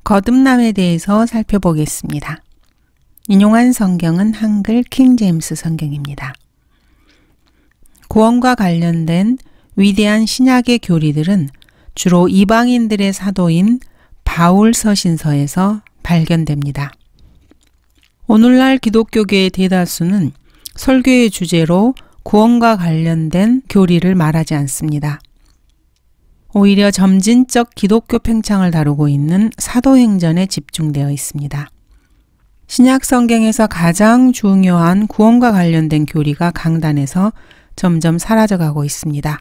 거듭남에 대해서 살펴보겠습니다. 인용한 성경은 한글 킹제임스 성경입니다. 구원과 관련된 위대한 신약의 교리들은 주로 이방인들의 사도인 바울 서신서에서 발견됩니다. 오늘날 기독교계의 대다수는 설교의 주제로 구원과 관련된 교리를 말하지 않습니다. 오히려 점진적 기독교 팽창을 다루고 있는 사도행전에 집중되어 있습니다. 신약 성경에서 가장 중요한 구원과 관련된 교리가 강단에서 점점 사라져가고 있습니다.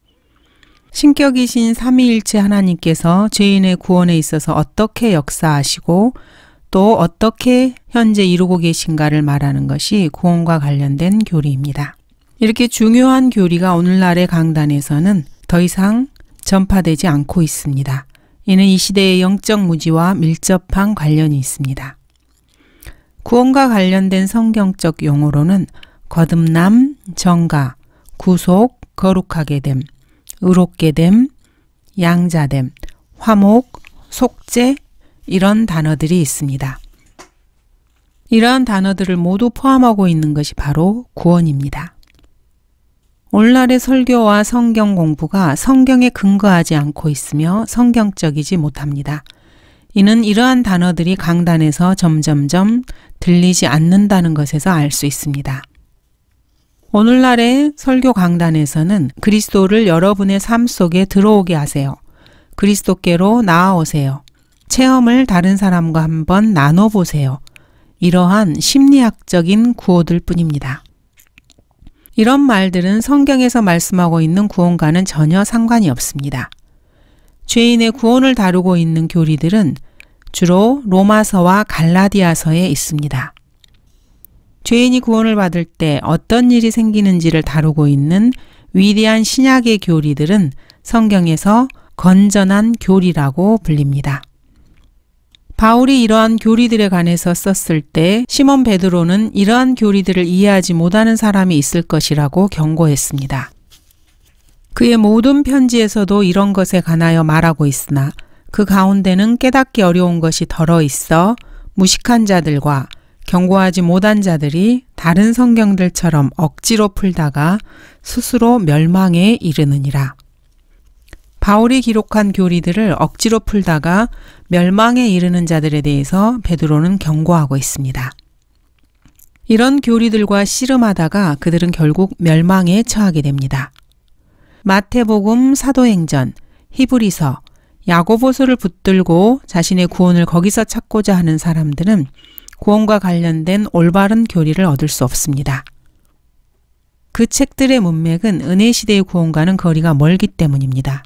신격이신 삼위일체 하나님께서 죄인의 구원에 있어서 어떻게 역사하시고 또 어떻게 현재 이루고 계신가를 말하는 것이 구원과 관련된 교리입니다. 이렇게 중요한 교리가 오늘날의 강단에서는 더 이상 전파되지 않고 있습니다. 이는 이 시대의 영적 무지와 밀접한 관련이 있습니다. 구원과 관련된 성경적 용어로는 거듭남, 정가, 구속, 거룩하게 됨, 의롭게 됨, 양자됨, 화목, 속죄 이런 단어들이 있습니다. 이러한 단어들을 모두 포함하고 있는 것이 바로 구원입니다. 오늘날의 설교와 성경 공부가 성경에 근거하지 않고 있으며 성경적이지 못합니다. 이는 이러한 단어들이 강단에서 점점점 들리지 않는다는 것에서 알 수 있습니다. 오늘날의 설교 강단에서는 그리스도를 여러분의 삶 속에 들어오게 하세요. 그리스도께로 나아오세요. 체험을 다른 사람과 한번 나눠보세요. 이러한 심리학적인 구호들 뿐입니다. 이런 말들은 성경에서 말씀하고 있는 구원과는 전혀 상관이 없습니다. 죄인의 구원을 다루고 있는 교리들은 주로 로마서와 갈라디아서에 있습니다. 죄인이 구원을 받을 때 어떤 일이 생기는지를 다루고 있는 위대한 신약의 교리들은 성경에서 건전한 교리라고 불립니다. 바울이 이러한 교리들에 관해서 썼을 때 시몬 베드로는 이러한 교리들을 이해하지 못하는 사람이 있을 것이라고 경고했습니다. 그의 모든 편지에서도 이런 것에 관하여 말하고 있으나 그 가운데는 깨닫기 어려운 것이 덜어 있어 무식한 자들과 경고하지 못한 자들이 다른 성경들처럼 억지로 풀다가 스스로 멸망에 이르느니라. 바울이 기록한 교리들을 억지로 풀다가 멸망에 이르는 자들에 대해서 베드로는 경고하고 있습니다. 이런 교리들과 씨름하다가 그들은 결국 멸망에 처하게 됩니다. 마태복음, 사도행전, 히브리서, 야고보서를 붙들고 자신의 구원을 거기서 찾고자 하는 사람들은 구원과 관련된 올바른 교리를 얻을 수 없습니다. 그 책들의 문맥은 은혜 시대의 구원과는 거리가 멀기 때문입니다.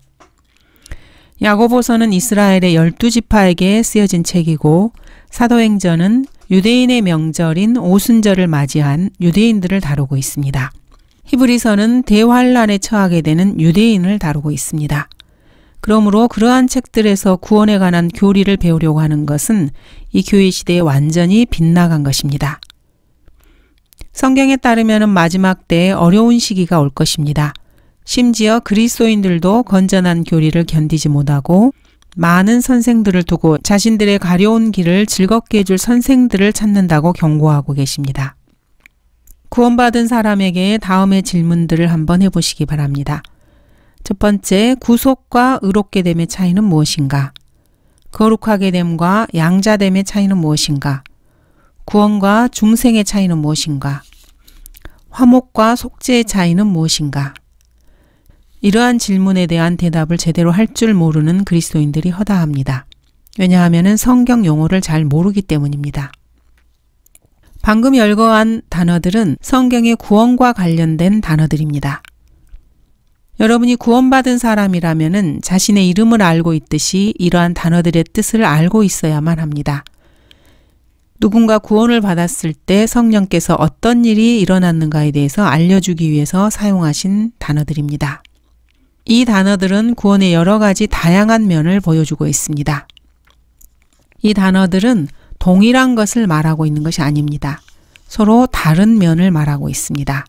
야고보서는 이스라엘의 12지파에게 쓰여진 책이고 사도행전은 유대인의 명절인 오순절을 맞이한 유대인들을 다루고 있습니다. 히브리서는 대환란에 처하게 되는 유대인을 다루고 있습니다. 그러므로 그러한 책들에서 구원에 관한 교리를 배우려고 하는 것은 이 교회 시대에 완전히 빗나간 것입니다. 성경에 따르면 마지막 때에 어려운 시기가 올 것입니다. 심지어 그리스도인들도 건전한 교리를 견디지 못하고 많은 선생들을 두고 자신들의 가려운 길을 즐겁게 해줄 선생들을 찾는다고 경고하고 계십니다. 구원받은 사람에게 다음의 질문들을 한번 해보시기 바랍니다. 첫 번째, 구속과 의롭게 됨의 차이는 무엇인가? 거룩하게 됨과 양자됨의 차이는 무엇인가? 구원과 중생의 차이는 무엇인가? 화목과 속죄의 차이는 무엇인가? 이러한 질문에 대한 대답을 제대로 할 줄 모르는 그리스도인들이 허다합니다. 왜냐하면 성경 용어를 잘 모르기 때문입니다. 방금 열거한 단어들은 성경의 구원과 관련된 단어들입니다. 여러분이 구원받은 사람이라면 자신의 이름을 알고 있듯이 이러한 단어들의 뜻을 알고 있어야만 합니다. 누군가 구원을 받았을 때 성령께서 어떤 일이 일어났는가에 대해서 알려주기 위해서 사용하신 단어들입니다. 이 단어들은 구원의 여러 가지 다양한 면을 보여주고 있습니다. 이 단어들은 동일한 것을 말하고 있는 것이 아닙니다. 서로 다른 면을 말하고 있습니다.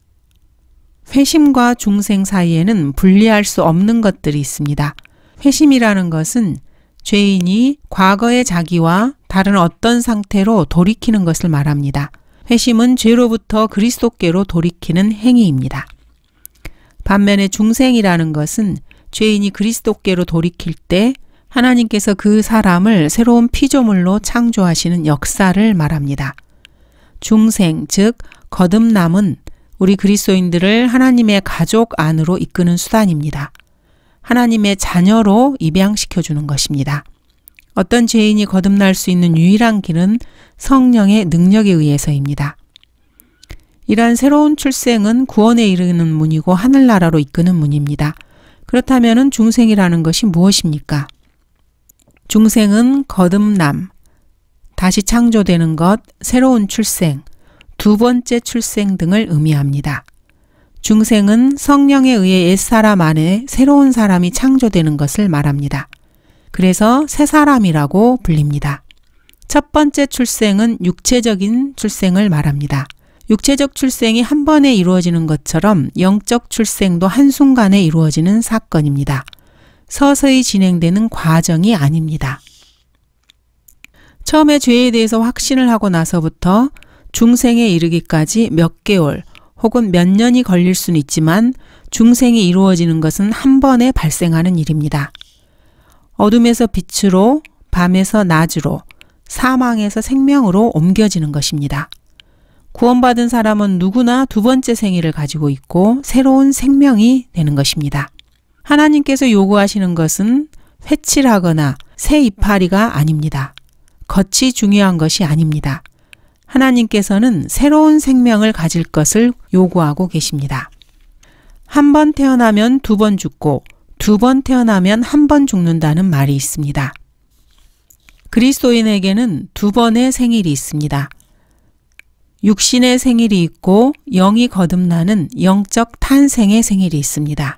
회심과 중생 사이에는 분리할 수 없는 것들이 있습니다. 회심이라는 것은 죄인이 과거의 자기와 다른 어떤 상태로 돌이키는 것을 말합니다. 회심은 죄로부터 그리스도께로 돌이키는 행위입니다. 반면에 중생이라는 것은 죄인이 그리스도께로 돌이킬 때 하나님께서 그 사람을 새로운 피조물로 창조하시는 역사를 말합니다. 중생, 즉 거듭남은 우리 그리스도인들을 하나님의 가족 안으로 이끄는 수단입니다. 하나님의 자녀로 입양시켜주는 것입니다. 어떤 죄인이 거듭날 수 있는 유일한 길은 성령의 능력에 의해서입니다. 이러한 새로운 출생은 구원에 이르는 문이고 하늘나라로 이끄는 문입니다. 그렇다면 중생이라는 것이 무엇입니까? 중생은 거듭남, 다시 창조되는 것, 새로운 출생, 두 번째 출생 등을 의미합니다. 중생은 성령에 의해 옛사람 안에 새로운 사람이 창조되는 것을 말합니다. 그래서 새 사람이라고 불립니다. 첫 번째 출생은 육체적인 출생을 말합니다. 육체적 출생이 한 번에 이루어지는 것처럼 영적 출생도 한순간에 이루어지는 사건입니다. 서서히 진행되는 과정이 아닙니다. 처음에 죄에 대해서 확신을 하고 나서부터 중생에 이르기까지 몇 개월 혹은 몇 년이 걸릴 수는 있지만 중생이 이루어지는 것은 한 번에 발생하는 일입니다. 어둠에서 빛으로, 밤에서 낮으로, 사망에서 생명으로 옮겨지는 것입니다. 구원받은 사람은 누구나 두 번째 생일을 가지고 있고 새로운 생명이 되는 것입니다. 하나님께서 요구하시는 것은 회칠하거나 새 이파리가 아닙니다. 겉이 중요한 것이 아닙니다. 하나님께서는 새로운 생명을 가질 것을 요구하고 계십니다. 한 번 태어나면 두 번 죽고 두 번 태어나면 한 번 죽는다는 말이 있습니다. 그리스도인에게는 두 번의 생일이 있습니다. 육신의 생일이 있고 영이 거듭나는 영적 탄생의 생일이 있습니다.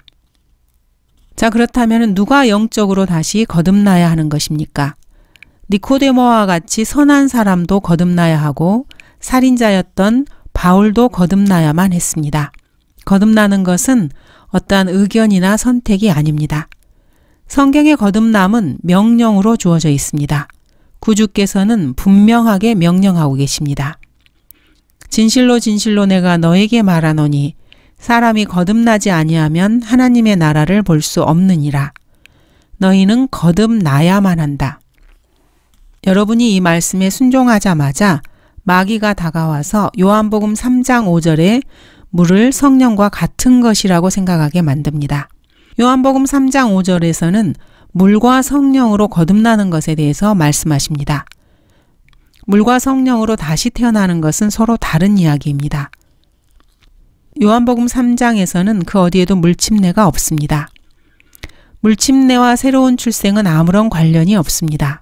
자, 그렇다면 누가 영적으로 다시 거듭나야 하는 것입니까? 니코데모와 같이 선한 사람도 거듭나야 하고 살인자였던 바울도 거듭나야만 했습니다. 거듭나는 것은 어떠한 의견이나 선택이 아닙니다. 성경의 거듭남은 명령으로 주어져 있습니다. 구주께서는 분명하게 명령하고 계십니다. 진실로 진실로 내가 너에게 말하노니 사람이 거듭나지 아니하면 하나님의 나라를 볼 수 없느니라. 너희는 거듭나야만 한다. 여러분이 이 말씀에 순종하자마자 마귀가 다가와서 요한복음 3장 5절에 물을 성령과 같은 것이라고 생각하게 만듭니다. 요한복음 3장 5절에서는 물과 성령으로 거듭나는 것에 대해서 말씀하십니다. 물과 성령으로 다시 태어나는 것은 서로 다른 이야기입니다. 요한복음 3장에서는 그 어디에도 물침례가 없습니다. 물침례와 새로운 출생은 아무런 관련이 없습니다.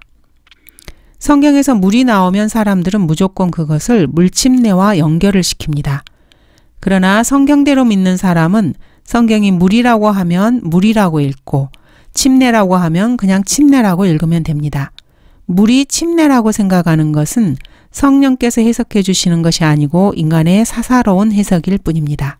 성경에서 물이 나오면 사람들은 무조건 그것을 물침례와 연결을 시킵니다. 그러나 성경대로 믿는 사람은 성경이 물이라고 하면 물이라고 읽고 침례라고 하면 그냥 침례라고 읽으면 됩니다. 물이 침례라고 생각하는 것은 성령께서 해석해 주시는 것이 아니고 인간의 사사로운 해석일 뿐입니다.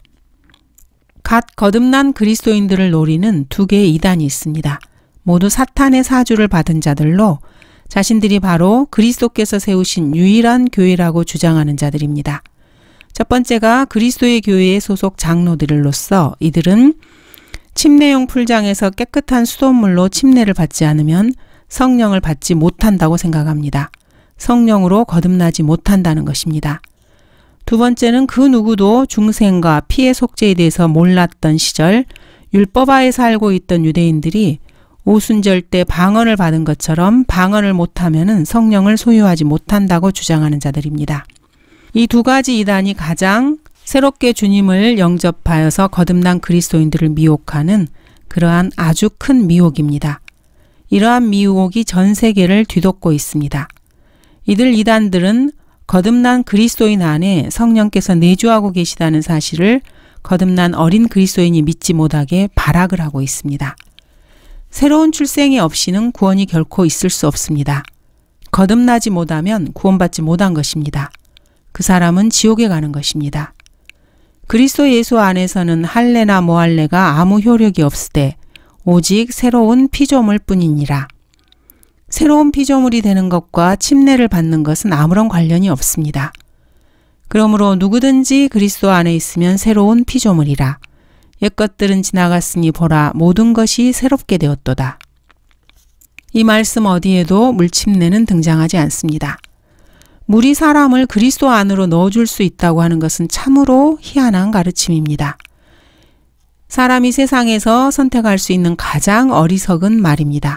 갓 거듭난 그리스도인들을 노리는 두 개의 이단이 있습니다. 모두 사탄의 사주를 받은 자들로 자신들이 바로 그리스도께서 세우신 유일한 교회라고 주장하는 자들입니다. 첫 번째가 그리스도의 교회의 소속 장로들로서 이들은 침례용 풀장에서 깨끗한 수돗물로 침례를 받지 않으면 성령을 받지 못한다고 생각합니다. 성령으로 거듭나지 못한다는 것입니다. 두 번째는 그 누구도 중생과 피의 속죄에 대해서 몰랐던 시절 율법하에 살고 있던 유대인들이 오순절 때 방언을 받은 것처럼 방언을 못하면 성령을 소유하지 못한다고 주장하는 자들입니다. 이 두 가지 이단이 가장 새롭게 주님을 영접하여서 거듭난 그리스도인들을 미혹하는 그러한 아주 큰 미혹입니다. 이러한 미혹이 전 세계를 뒤덮고 있습니다. 이들 이단들은 거듭난 그리스도인 안에 성령께서 내주하고 계시다는 사실을 거듭난 어린 그리스도인이 믿지 못하게 발악을 하고 있습니다. 새로운 출생이 없이는 구원이 결코 있을 수 없습니다. 거듭나지 못하면 구원받지 못한 것입니다. 그 사람은 지옥에 가는 것입니다. 그리스도 예수 안에서는 할례나 모할례가 아무 효력이 없으되 오직 새로운 피조물 뿐이니라. 새로운 피조물이 되는 것과 침례를 받는 것은 아무런 관련이 없습니다. 그러므로 누구든지 그리스도 안에 있으면 새로운 피조물이라. 옛것들은 지나갔으니 보라 모든 것이 새롭게 되었도다. 이 말씀 어디에도 물침례는 등장하지 않습니다. 물이 사람을 그리스도 안으로 넣어줄 수 있다고 하는 것은 참으로 희한한 가르침입니다. 사람이 세상에서 선택할 수 있는 가장 어리석은 말입니다.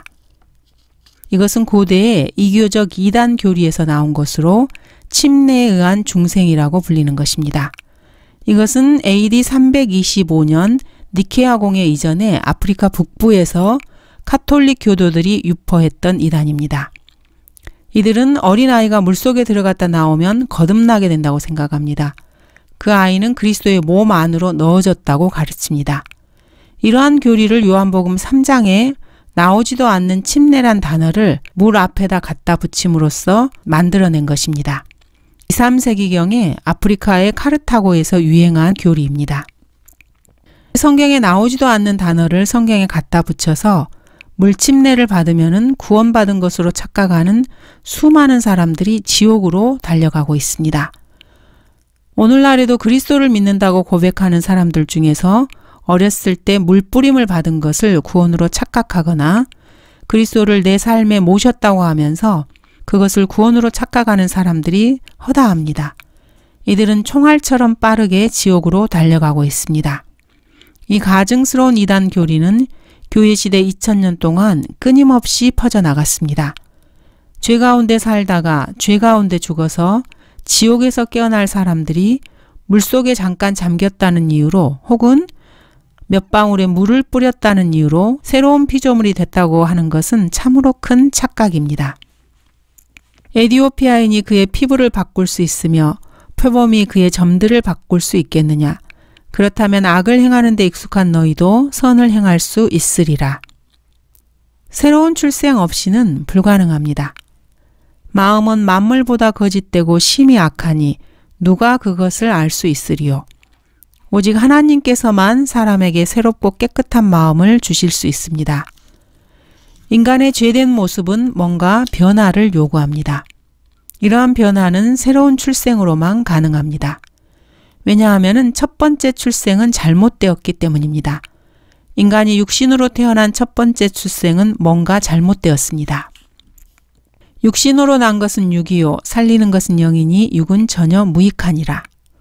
이것은 고대의 이교적 이단 교리에서 나온 것으로 침례에 의한 중생이라고 불리는 것입니다. 이것은 AD 325년 니케아 공회 이전에 아프리카 북부에서 카톨릭 교도들이 유포했던 이단입니다. 이들은 어린아이가 물속에 들어갔다 나오면 거듭나게 된다고 생각합니다. 그 아이는 그리스도의 몸 안으로 넣어졌다고 가르칩니다. 이러한 교리를 요한복음 3장에 나오지도 않는 침례란 단어를 물 앞에다 갖다 붙임으로써 만들어낸 것입니다. 2, 3세기경에 아프리카의 카르타고에서 유행한 교리입니다. 성경에 나오지도 않는 단어를 성경에 갖다 붙여서 물침례를 받으면 구원받은 것으로 착각하는 수많은 사람들이 지옥으로 달려가고 있습니다. 오늘날에도 그리스도를 믿는다고 고백하는 사람들 중에서 어렸을 때 물뿌림을 받은 것을 구원으로 착각하거나 그리스도를 내 삶에 모셨다고 하면서 그것을 구원으로 착각하는 사람들이 허다합니다. 이들은 총알처럼 빠르게 지옥으로 달려가고 있습니다. 이 가증스러운 이단 교리는 교회시대 2000년 동안 끊임없이 퍼져나갔습니다. 죄 가운데 살다가 죄 가운데 죽어서 지옥에서 깨어날 사람들이 물속에 잠깐 잠겼다는 이유로 혹은 몇 방울의 물을 뿌렸다는 이유로 새로운 피조물이 됐다고 하는 것은 참으로 큰 착각입니다. 에디오피아인이 그의 피부를 바꿀 수 있으며 표범이 그의 점들을 바꿀 수 있겠느냐? 그렇다면 악을 행하는 데 익숙한 너희도 선을 행할 수 있으리라. 새로운 출생 없이는 불가능합니다. 마음은 만물보다 거짓되고 심히 악하니 누가 그것을 알 수 있으리요. 오직 하나님께서만 사람에게 새롭고 깨끗한 마음을 주실 수 있습니다. 인간의 죄된 모습은 뭔가 변화를 요구합니다. 이러한 변화는 새로운 출생으로만 가능합니다. 왜냐하면 첫 번째 출생은 잘못되었기 때문입니다. 인간이 육신으로 태어난 첫 번째 출생은 뭔가 잘못되었습니다. 육신으로 난 것은 육이요 살리는 것은 영이니 육은 전혀 무익하니라.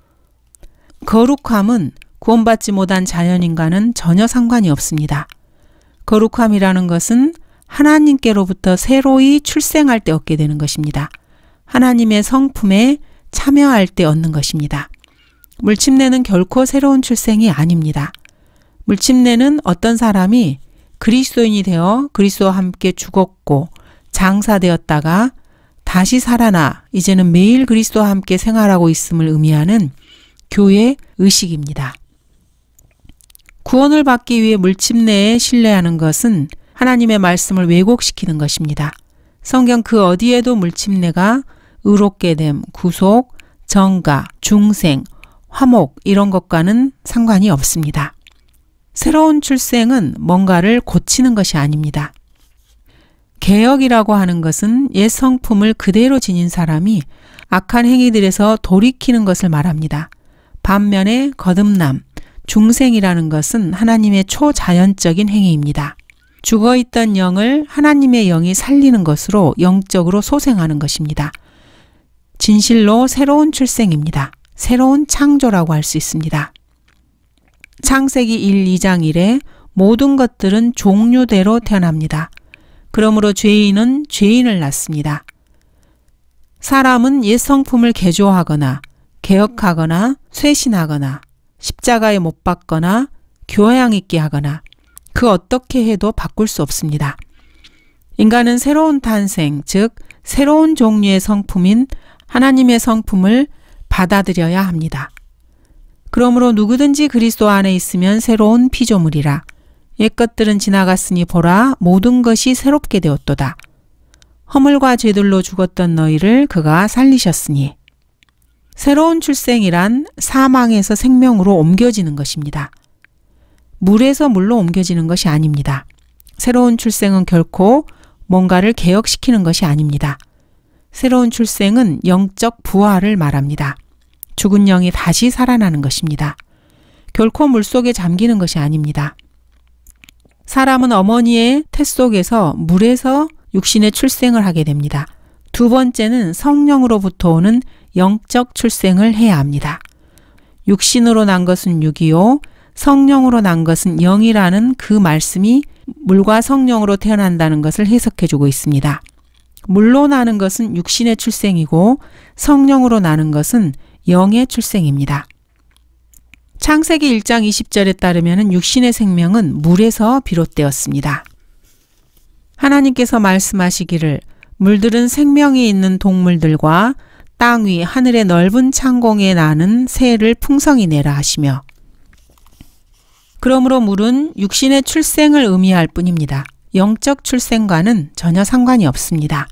거룩함은 구원받지 못한 자연인과는 전혀 상관이 없습니다. 거룩함이라는 것은 하나님께로부터 새로이 출생할 때 얻게 되는 것입니다. 하나님의 성품에 참여할 때 얻는 것입니다. 물침례는 결코 새로운 출생이 아닙니다. 물침례는 어떤 사람이 그리스도인이 되어 그리스도와 함께 죽었고 장사되었다가 다시 살아나 이제는 매일 그리스도와 함께 생활하고 있음을 의미하는 교회 의식입니다. 구원을 받기 위해 물침례에 신뢰하는 것은 하나님의 말씀을 왜곡시키는 것입니다. 성경 그 어디에도 물침례가 의롭게 됨, 구속, 정가, 중생, 화목 이런 것과는 상관이 없습니다. 새로운 출생은 뭔가를 고치는 것이 아닙니다. 개혁이라고 하는 것은 옛 성품을 그대로 지닌 사람이 악한 행위들에서 돌이키는 것을 말합니다. 반면에 거듭남, 중생이라는 것은 하나님의 초자연적인 행위입니다. 죽어있던 영을 하나님의 영이 살리는 것으로 영적으로 소생하는 것입니다. 진실로 새로운 출생입니다. 새로운 창조라고 할 수 있습니다. 창세기 1, 2장 1에 모든 것들은 종류대로 태어납니다. 그러므로 죄인은 죄인을 낳습니다. 사람은 옛 성품을 개조하거나 개혁하거나 쇄신하거나 십자가에 못 박거나 교양 있게 하거나 그 어떻게 해도 바꿀 수 없습니다. 인간은 새로운 탄생, 즉 새로운 종류의 성품인 하나님의 성품을 받아들여야 합니다. 그러므로 누구든지 그리스도 안에 있으면 새로운 피조물이라. 옛것들은 지나갔으니 보라 모든 것이 새롭게 되었도다. 허물과 죄들로 죽었던 너희를 그가 살리셨으니. 새로운 출생이란 사망에서 생명으로 옮겨지는 것입니다. 물에서 물로 옮겨지는 것이 아닙니다. 새로운 출생은 결코 뭔가를 개혁시키는 것이 아닙니다. 새로운 출생은 영적 부활을 말합니다. 죽은 영이 다시 살아나는 것입니다. 결코 물속에 잠기는 것이 아닙니다. 사람은 어머니의 태 속에서 물에서 육신의 출생을 하게 됩니다. 두 번째는 성령으로부터 오는 영적 출생을 해야 합니다. 육신으로 난 것은 육이요 성령으로 난 것은 영이라는 그 말씀이 물과 성령으로 태어난다는 것을 해석해주고 있습니다. 물로 나는 것은 육신의 출생이고 성령으로 나는 것은 영의 출생입니다. 창세기 1장 20절에 따르면 육신의 생명은 물에서 비롯되었습니다. 하나님께서 말씀하시기를 물들은 생명이 있는 동물들과 땅 위 하늘의 넓은 창공에 나는 새를 풍성히 내라 하시며, 그러므로 물은 육신의 출생을 의미할 뿐입니다. 영적 출생과는 전혀 상관이 없습니다.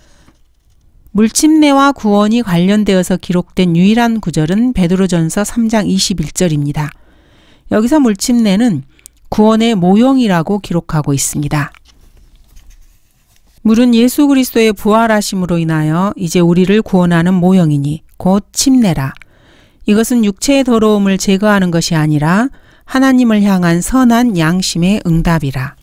물침례와 구원이 관련되어서 기록된 유일한 구절은 베드로전서 3장 21절입니다. 여기서 물침례는 구원의 모형이라고 기록하고 있습니다. 물은 예수 그리스도의 부활하심으로 인하여 이제 우리를 구원하는 모형이니 곧 침례라. 이것은 육체의 더러움을 제거하는 것이 아니라 하나님을 향한 선한 양심의 응답이라.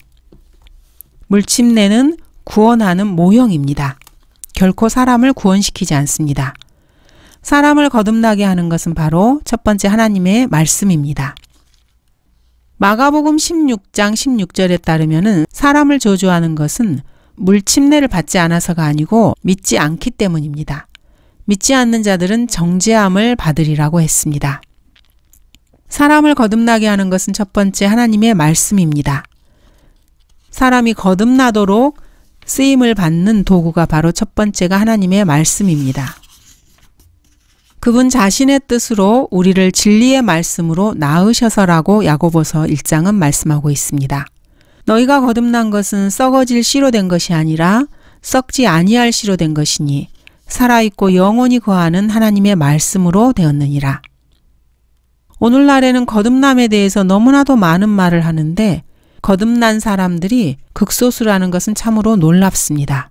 물침례는 구원하는 모형입니다. 결코 사람을 구원시키지 않습니다. 사람을 거듭나게 하는 것은 바로 첫 번째 하나님의 말씀입니다. 마가복음 16장 16절에 따르면 사람을 저주하는 것은 물침례를 받지 않아서가 아니고 믿지 않기 때문입니다. 믿지 않는 자들은 정죄함을 받으리라고 했습니다. 사람을 거듭나게 하는 것은 첫 번째 하나님의 말씀입니다. 사람이 거듭나도록 쓰임을 받는 도구가 바로 첫 번째가 하나님의 말씀입니다. 그분 자신의 뜻으로 우리를 진리의 말씀으로 낳으셔서라고 야고보서 1장은 말씀하고 있습니다. 너희가 거듭난 것은 썩어질 씨로 된 것이 아니라 썩지 아니할 씨로 된 것이니 살아있고 영원히 거하는 하나님의 말씀으로 되었느니라. 오늘날에는 거듭남에 대해서 너무나도 많은 말을 하는데 거듭난 사람들이 극소수라는 것은 참으로 놀랍습니다.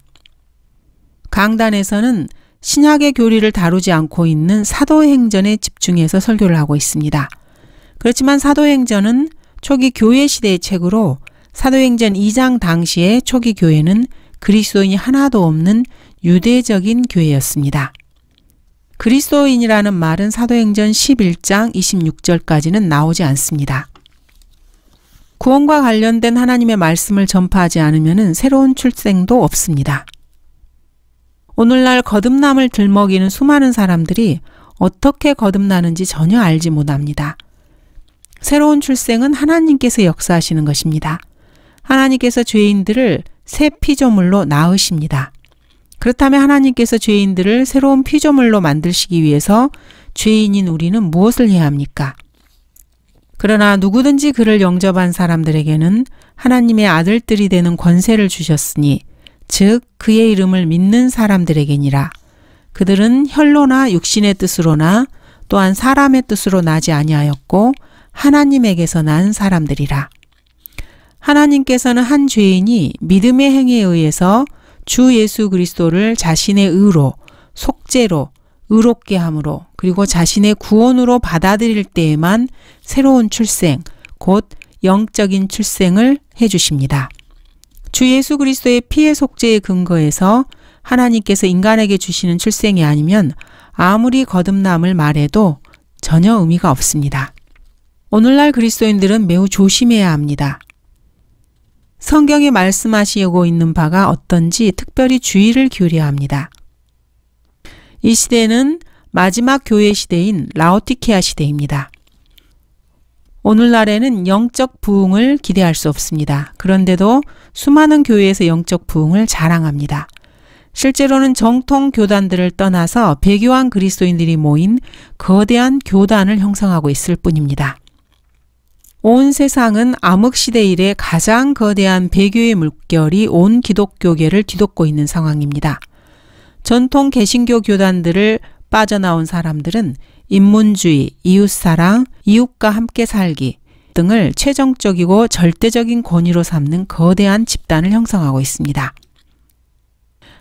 강단에서는 신약의 교리를 다루지 않고 있는 사도행전에 집중해서 설교를 하고 있습니다. 그렇지만 사도행전은 초기 교회 시대의 책으로 사도행전 2장 당시의 초기 교회는 그리스도인이 하나도 없는 유대적인 교회였습니다. 그리스도인이라는 말은 사도행전 11장 26절까지는 나오지 않습니다. 구원과 관련된 하나님의 말씀을 전파하지 않으면 새로운 출생도 없습니다. 오늘날 거듭남을 들먹이는 수많은 사람들이 어떻게 거듭나는지 전혀 알지 못합니다. 새로운 출생은 하나님께서 역사하시는 것입니다. 하나님께서 죄인들을 새 피조물로 낳으십니다. 그렇다면 하나님께서 죄인들을 새로운 피조물로 만드시기 위해서 죄인인 우리는 무엇을 해야 합니까? 그러나 누구든지 그를 영접한 사람들에게는 하나님의 아들들이 되는 권세를 주셨으니 즉 그의 이름을 믿는 사람들에게니라. 그들은 혈로나 육신의 뜻으로나 또한 사람의 뜻으로 나지 아니하였고 하나님에게서 난 사람들이라. 하나님께서는 한 죄인이 믿음의 행위에 의해서 주 예수 그리스도를 자신의 의로, 속죄로, 의롭게 함으로 그리고 자신의 구원으로 받아들일 때에만 새로운 출생, 곧 영적인 출생을 해주십니다. 주 예수 그리스도의 피의 속죄에 근거해서 하나님께서 인간에게 주시는 출생이 아니면 아무리 거듭남을 말해도 전혀 의미가 없습니다. 오늘날 그리스도인들은 매우 조심해야 합니다. 성경에 말씀하시고 있는 바가 어떤지 특별히 주의를 기울여야 합니다. 이 시대는 마지막 교회 시대인 라오디케아 시대입니다. 오늘날에는 영적 부흥을 기대할 수 없습니다. 그런데도 수많은 교회에서 영적 부흥을 자랑합니다. 실제로는 정통 교단들을 떠나서 배교한 그리스도인들이 모인 거대한 교단을 형성하고 있을 뿐입니다. 온 세상은 암흑시대 이래 가장 거대한 배교의 물결이 온 기독교계를 뒤덮고 있는 상황입니다. 전통 개신교 교단들을 빠져나온 사람들은 인문주의, 이웃사랑, 이웃과 함께 살기 등을 최종적이고 절대적인 권위로 삼는 거대한 집단을 형성하고 있습니다.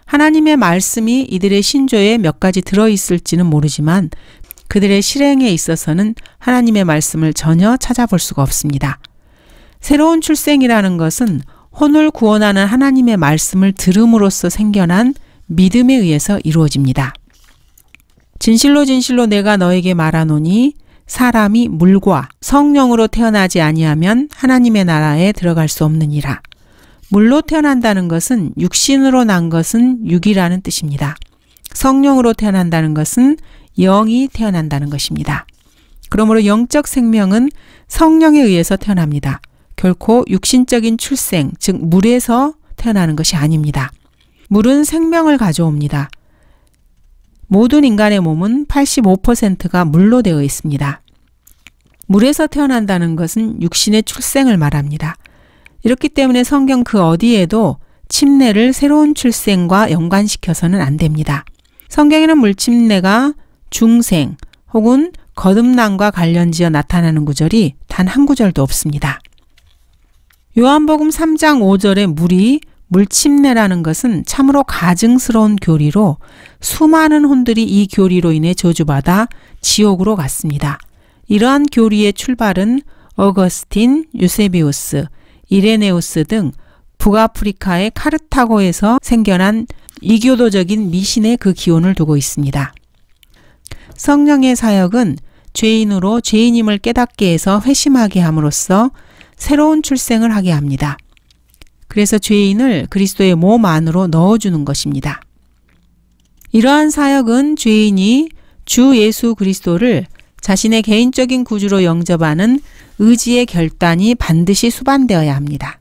하나님의 말씀이 이들의 신조에 몇 가지 들어있을지는 모르지만 그들의 실행에 있어서는 하나님의 말씀을 전혀 찾아볼 수가 없습니다. 새로운 출생이라는 것은 혼을 구원하는 하나님의 말씀을 들음으로써 생겨난 믿음에 의해서 이루어집니다. 진실로 진실로 내가 너에게 말하노니 사람이 물과 성령으로 태어나지 아니하면 하나님의 나라에 들어갈 수 없느니라. 물로 태어난다는 것은 육신으로 난 것은 육이라는 뜻입니다. 성령으로 태어난다는 것은 영이 태어난다는 것입니다. 그러므로 영적 생명은 성령에 의해서 태어납니다. 결코 육신적인 출생, 즉 물에서 태어나는 것이 아닙니다. 물은 생명을 가져옵니다. 모든 인간의 몸은 85%가 물로 되어 있습니다. 물에서 태어난다는 것은 육신의 출생을 말합니다. 이렇기 때문에 성경 그 어디에도 침례를 새로운 출생과 연관시켜서는 안 됩니다. 성경에는 물침례가 중생 혹은 거듭남과 관련지어 나타나는 구절이 단 한 구절도 없습니다. 요한복음 3장 5절의 물이 물침례라는 것은 참으로 가증스러운 교리로 수많은 혼들이 이 교리로 인해 저주받아 지옥으로 갔습니다. 이러한 교리의 출발은 어거스틴, 유세비우스, 이레네우스 등 북아프리카의 카르타고에서 생겨난 이교도적인 미신의 그 기원을 두고 있습니다. 성령의 사역은 죄인으로 죄인임을 깨닫게 해서 회심하게 함으로써 새로운 출생을 하게 합니다. 그래서 죄인을 그리스도의 몸 안으로 넣어주는 것입니다. 이러한 사역은 죄인이 주 예수 그리스도를 자신의 개인적인 구주로 영접하는 의지의 결단이 반드시 수반되어야 합니다.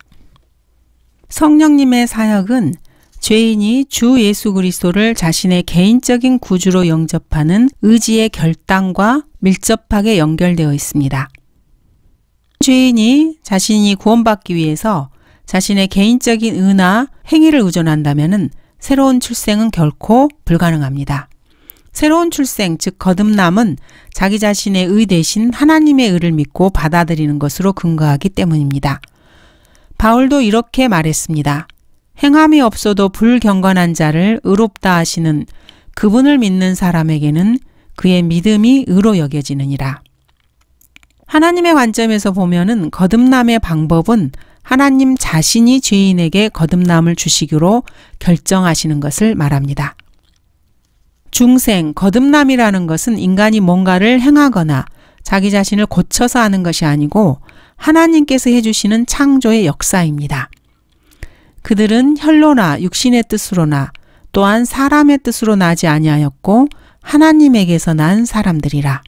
성령님의 사역은 죄인이 주 예수 그리스도를 자신의 개인적인 구주로 영접하는 의지의 결단과 밀접하게 연결되어 있습니다. 죄인이 자신이 구원받기 위해서 자신의 개인적인 의나 행위를 의존한다면 새로운 출생은 결코 불가능합니다. 새로운 출생, 즉 거듭남은 자기 자신의 의 대신 하나님의 의를 믿고 받아들이는 것으로 근거하기 때문입니다. 바울도 이렇게 말했습니다. 행함이 없어도 불경건한 자를 의롭다 하시는 그분을 믿는 사람에게는 그의 믿음이 의로 여겨지느니라. 하나님의 관점에서 보면은 거듭남의 방법은 하나님 자신이 죄인에게 거듭남을 주시기로 결정하시는 것을 말합니다. 중생, 거듭남이라는 것은 인간이 뭔가를 행하거나 자기 자신을 고쳐서 하는 것이 아니고 하나님께서 해주시는 창조의 역사입니다. 그들은 혈로나 육신의 뜻으로나 또한 사람의 뜻으로 나지 아니하였고 하나님에게서 난 사람들이라.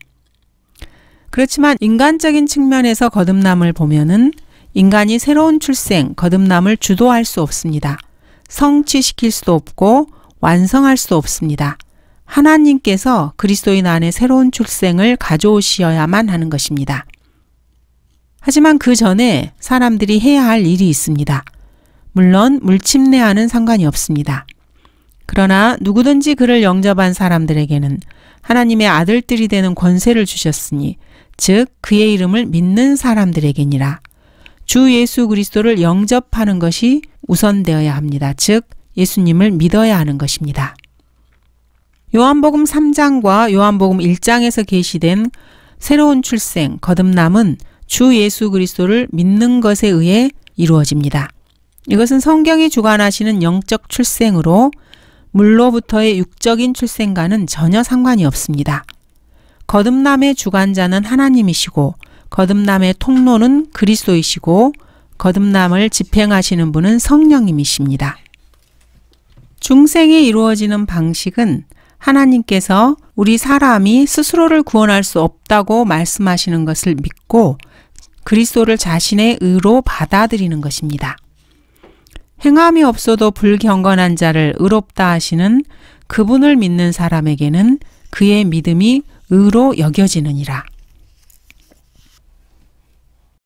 그렇지만 인간적인 측면에서 거듭남을 보면은 인간이 새로운 출생, 거듭남을 주도할 수 없습니다. 성취시킬 수도 없고 완성할 수도 없습니다. 하나님께서 그리스도인 안에 새로운 출생을 가져오셔야만 하는 것입니다. 하지만 그 전에 사람들이 해야 할 일이 있습니다. 물론 물침례와는 상관이 없습니다. 그러나 누구든지 그를 영접한 사람들에게는 하나님의 아들들이 되는 권세를 주셨으니 즉 그의 이름을 믿는 사람들에게니라. 주 예수 그리스도를 영접하는 것이 우선되어야 합니다. 즉 예수님을 믿어야 하는 것입니다. 요한복음 3장과 요한복음 1장에서 계시된 새로운 출생, 거듭남은 주 예수 그리스도를 믿는 것에 의해 이루어집니다. 이것은 성경이 주관하시는 영적 출생으로 물로부터의 육적인 출생과는 전혀 상관이 없습니다. 거듭남의 주관자는 하나님이시고 거듭남의 통로는 그리스도이시고 거듭남을 집행하시는 분은 성령님이십니다. 중생이 이루어지는 방식은 하나님께서 우리 사람이 스스로를 구원할 수 없다고 말씀하시는 것을 믿고 그리스도를 자신의 의로 받아들이는 것입니다. 행함이 없어도 불경건한 자를 의롭다 하시는 그분을 믿는 사람에게는 그의 믿음이 의로 여겨지느니라.